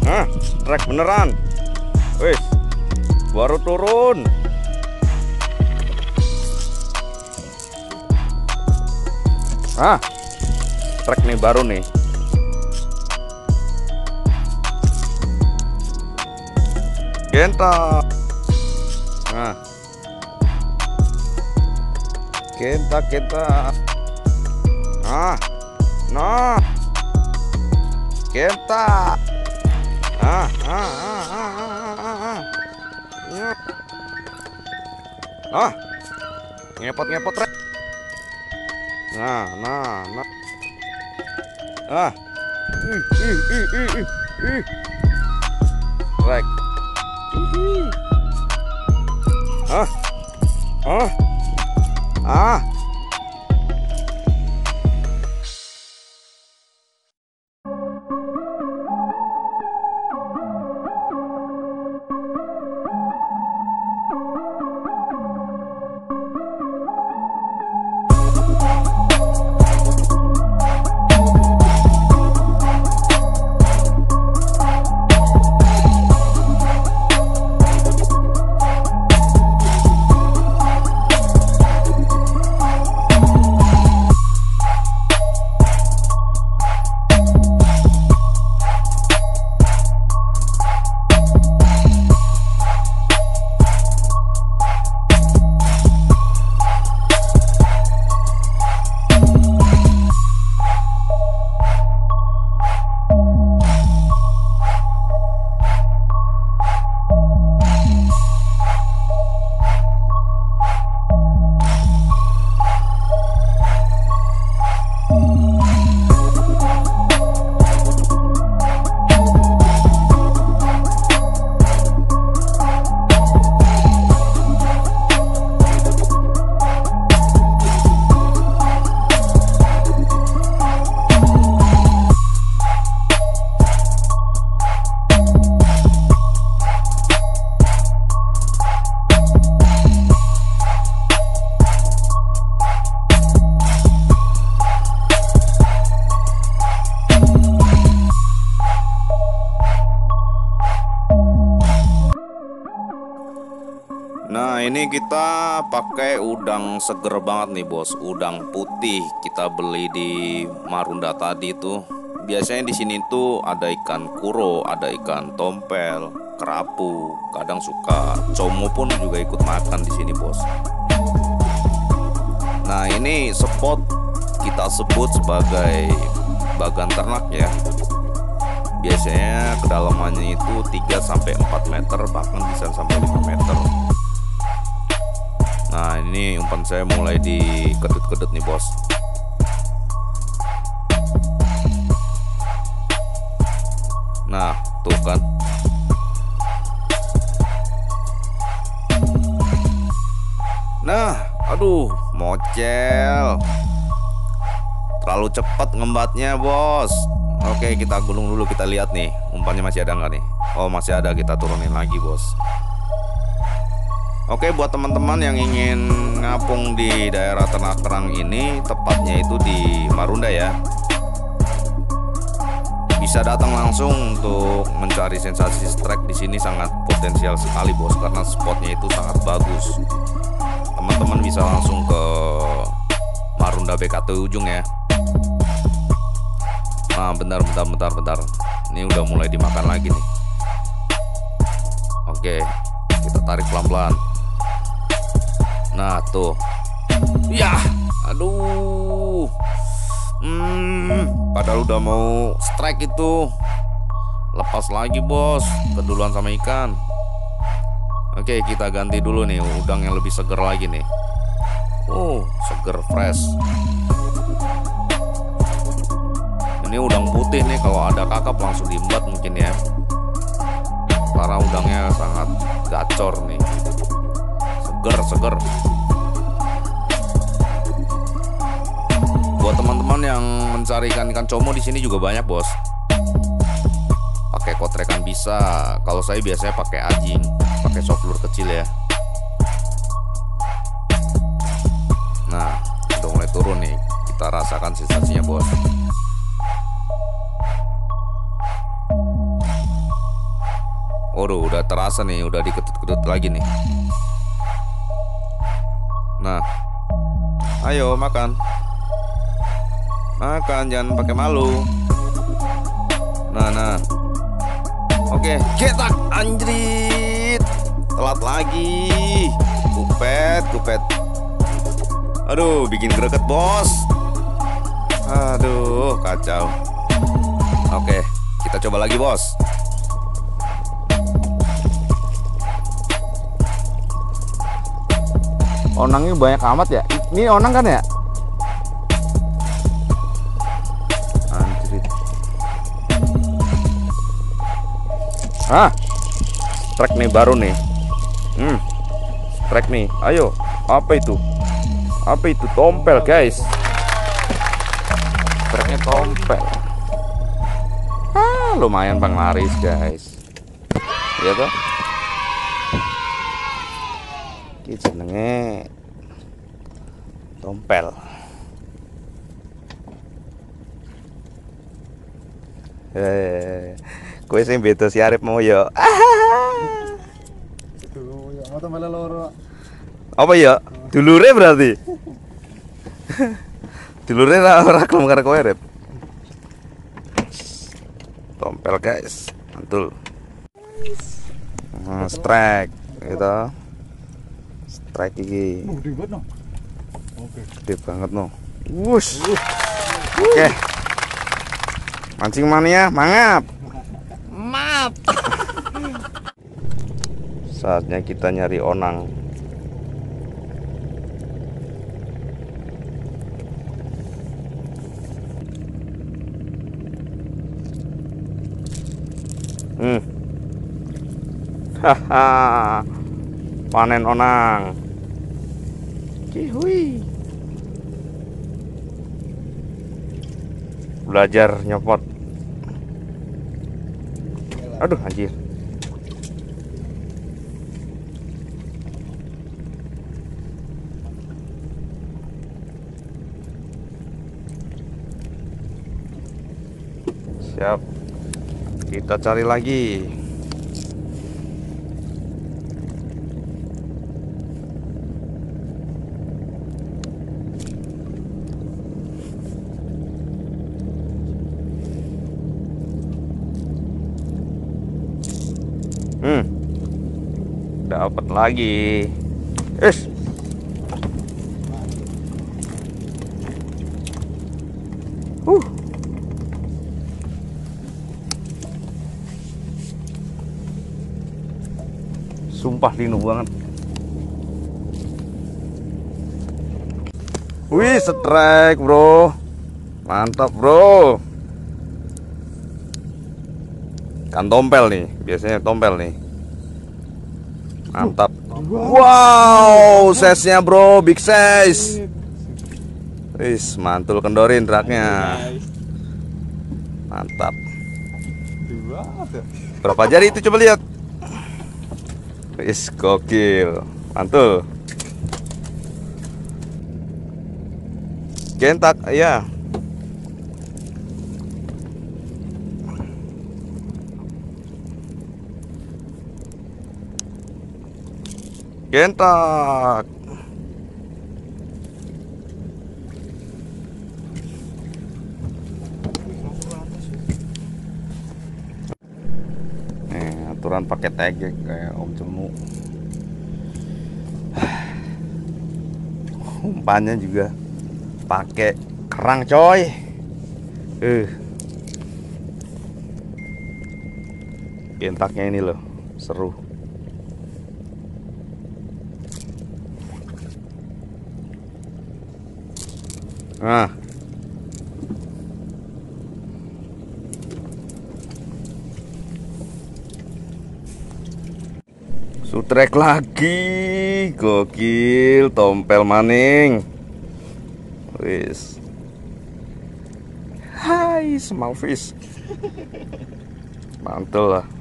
Nah, trek beneran. Wih, baru turun. Ah, trek nih baru nih. Genta. Nah, Genta. Ah, nah, Genta. Ngepot rek. Nah. Rek. Ah. Nah, ini kita pakai udang seger banget nih bos, udang putih. Kita beli di Marunda tadi tuh. Biasanya di sini tuh ada ikan kuro, ada ikan tompel, kerapu, kadang suka como pun juga ikut makan di sini bos. Nah, ini spot kita sebut sebagai bagan ternak ya. Biasanya kedalamannya itu 3-4 meter, bahkan bisa sampai 5 meter. Nah, ini umpan saya mulai dikedut-kedut nih bos. Nah, tuh kan. Nah, aduh, mocel. Terlalu cepat ngembatnya bos. Oke, kita gulung dulu, kita lihat nih umpannya masih ada nggak nih. Oh, masih ada, kita turunin lagi bos. Oke, buat teman-teman yang ingin ngapung di daerah Ternak Kerang ini, tepatnya itu di Marunda ya, bisa datang langsung untuk mencari sensasi strike di sini. Sangat potensial sekali bos, karena spotnya itu sangat bagus. Teman-teman bisa langsung ke Marunda BKT ujung ya. Nah, bentar. Ini udah mulai dimakan lagi nih. Oke, kita tarik pelan-pelan. Nah, tuh. Ya, aduh. Padahal udah mau strike itu. Lepas lagi bos, keduluan sama ikan. Oke, kita ganti dulu nih udang yang lebih seger lagi nih. Seger fresh. Ini udang putih nih, kalau ada kakap langsung diembat mungkin ya, karena udangnya sangat gacor nih. Seger. Buat teman-teman yang mencari ikan como di sini juga banyak bos. Pakai kotrekan bisa. Kalau saya biasanya pakai anjing, pakai soft lure kecil ya. Nah, udah mulai turun nih. Kita rasakan sensasinya bos. Waduh, udah terasa nih, udah diketut-ketut lagi nih. Nah, ayo makan. Makan, jangan pakai malu. Nah. Oke, ketak anjrit. Telat lagi. Kupet. Aduh, bikin greget, bos. Aduh, kacau. Oke, kita coba lagi, bos. Onangnya banyak amat ya. Ini onang kan ya? Anjrit. Strike nih baru nih. Strike nih. Ayo. Apa itu? Tompel, guys. Strike-nya tompel. Lumayan bang, laris, guys. Iya toh? Iki jenenge tompel. Kowe sing beda si Arif mau ya. Apa ya? Dulure berarti. Dulure ora kelem karo kowe, Arif. Tompel, guys. Mantul. Strike gitu. Strike iki. Gede banget no. Oke. Gede banget no. Wush. Oke. Mancing mania, mangap. Map. Saatnya kita nyari onang. Haha. Panen onang. Kihui. Belajar nyopot. Aduh anjir. Siap. Kita cari lagi. Dapat lagi. Sumpah linu banget. Wih, strike, bro. Mantap, bro. Kan tompel nih, biasanya tompel nih. Mantap. Wow, size-nya, bro, big size. Wis, mantul, kendorin raknya. Mantap. Berapa jari itu, coba lihat. Wis, gokil. Mantul. Gentak, ya. Gentak. Aturan pakai tegek kayak Om Cemu. Umpannya juga pakai kerang, coy. Gentaknya ini loh, seru. Nah, sutrek lagi, gokil, tompel maning. Wis. Hai, small fish. Mantul lah.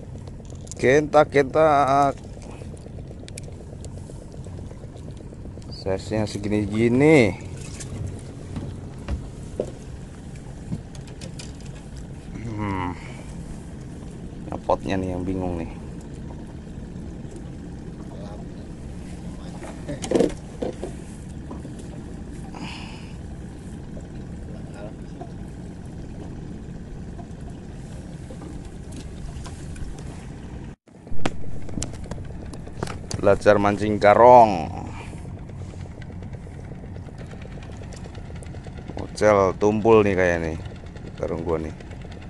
Gentak. Size-nya segini-gini. Potnya nih yang bingung nih. Belajar mancing karong. Ocel tumpul nih kayak nih karung gua nih.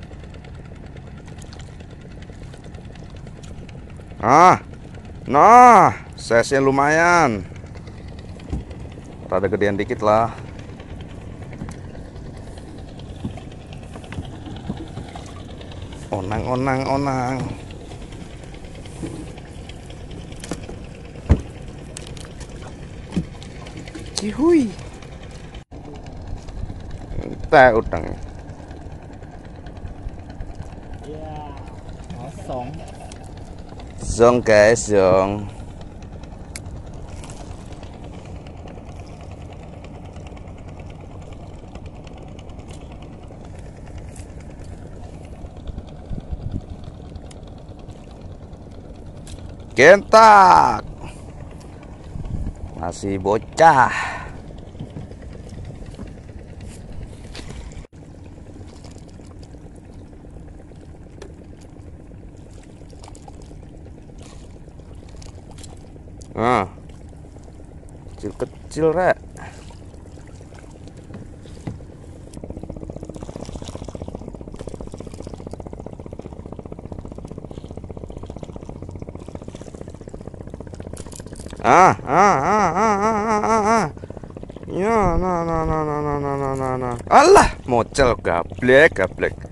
Nah, size-nya lumayan. Rada gedean dikit lah. Onang. Cihuy. Teh udang. Iya, kosong. Zong guys, zong. Gentak. Masih bocah. Nah, kecil-kecil rek. Ya, nah. Alah, mocel gablek.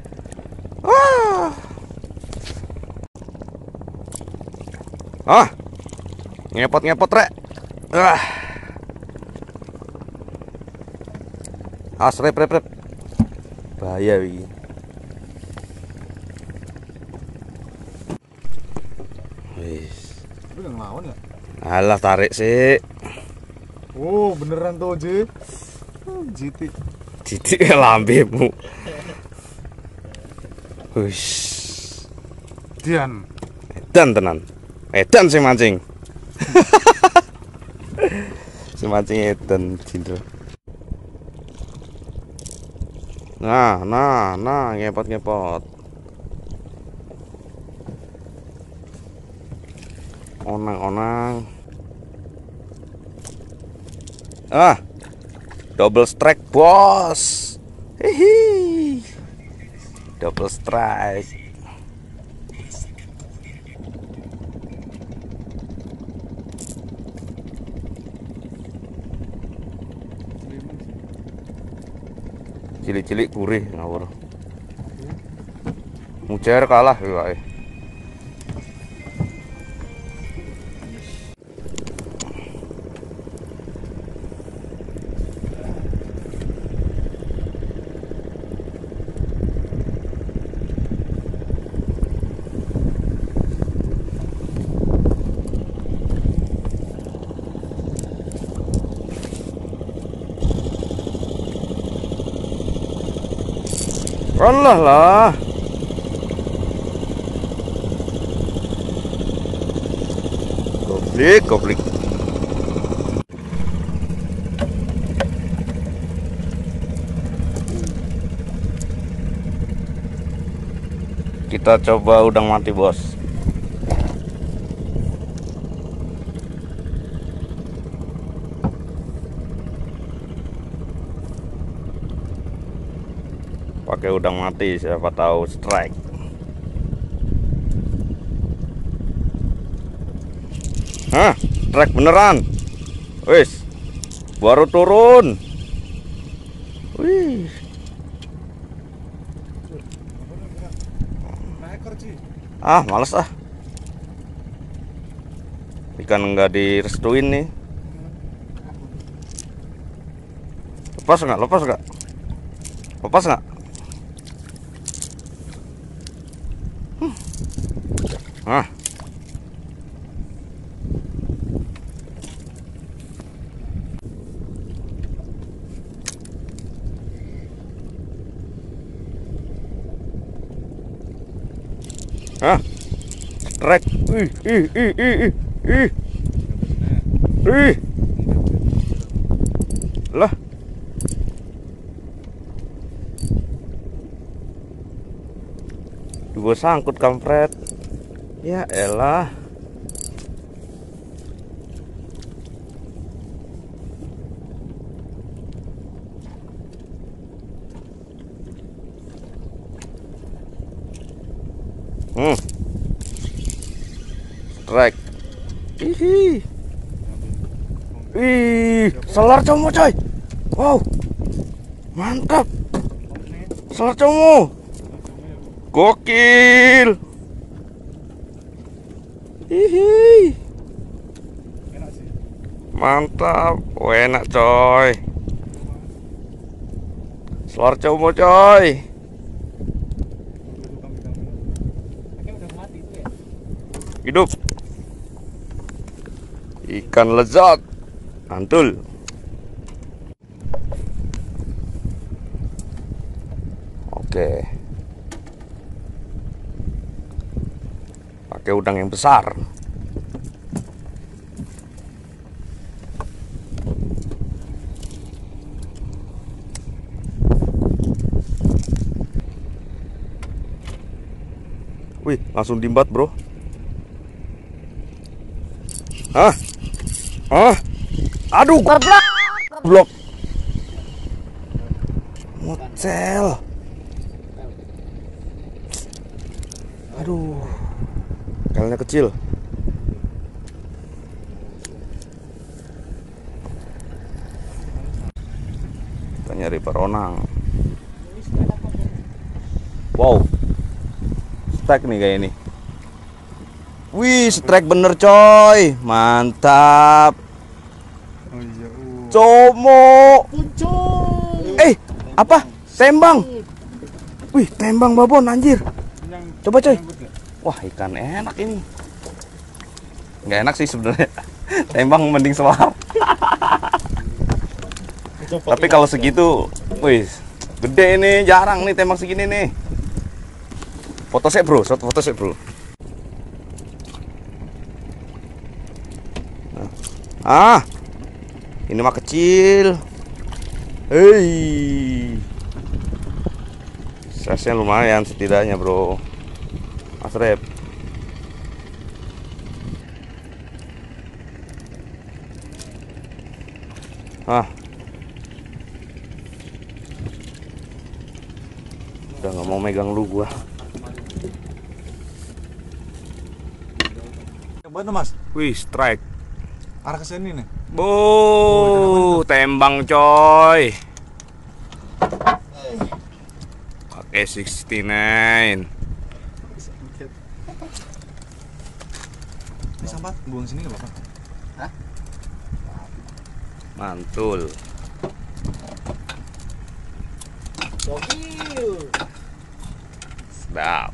Ngepot rek. Rep. Bahaya wi. Wis. Udah ngelawan ya? Alah tarik sih. Oh, beneran tuh, Ji. Jiti. Cici lambemu. Wis. Dian. Edan tenan. Edan sing mancing. Si mancing edan Cindro. Nah, ngepot. Onang. Double strike, bos. Hihi. Double strike. Cilik-cilik gurih ngawur. Mujair kalah wae. Allah lah. Goblik. Kita coba udang mati, bos. Pakai udang mati, siapa tahu strike. Strike beneran. Wis, baru turun. Wih. Males ah. Ikan nggak direstuin nih. Lepas nggak? Lepas nggak? Hah? Strike. Ih. Lah. Gue sangkut kampret. Ya elah. Strike. Ih. Selar como coy. Wow. Mantap. Selar como. Gokil. Hihi. Mantap. Oh, enak coy. Selar como coy. Hidup. Ikan lezat. Mantul. Oke. Pakai udang yang besar. Wih, langsung dimbat, bro. Hah? Aduh, blok. Mocel. Aduh. Kalnya kecil. Kita nyari peronang. Wow. Strike nih kayak ini. Wih, strike bener coy. Mantap. Oh iya. Como. Apa? Tembang. Wih, tembang babon anjir. Coba coy. Wah, ikan enak ini. Nggak enak sih sebenarnya. Tembang mending selar. Tapi kalau segitu, wih, gede nih, jarang nih tembang segini nih. Foto set bro, foto set bro. Ini mah kecil. Hei, size-nya lumayan setidaknya bro. Mas Rep. Udah nggak mau megang lu gua. Coba tuh mas. Wih, strike. Arah kesini nih. Tembang coy. Pakai 69. Ini sampah buang sini nggak apa-apa. Hah? Mantul. Sedap.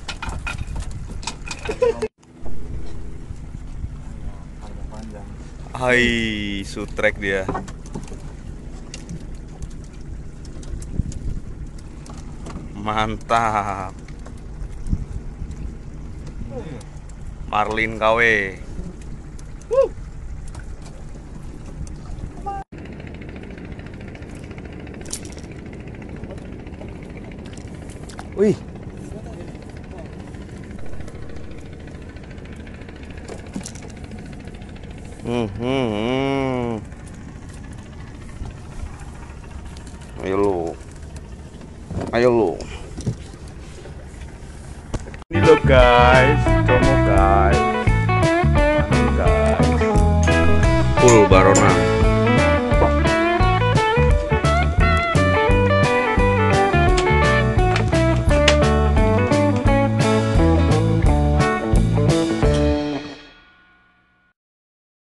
Hai, sutrek dia. Mantap. Marlin KW. Wih. Ayo lu. Ini lo guys, como guys. Full barona.